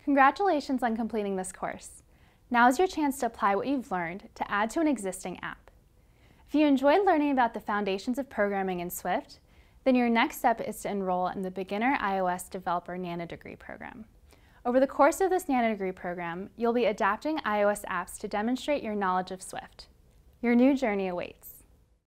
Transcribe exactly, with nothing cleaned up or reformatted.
Congratulations on completing this course. Now is your chance to apply what you've learned to add to an existing app. If you enjoyed learning about the foundations of programming in Swift, then your next step is to enroll in the Beginner iOS Developer Nanodegree program. Over the course of this Nanodegree program, you'll be adapting iOS apps to demonstrate your knowledge of Swift. Your new journey awaits.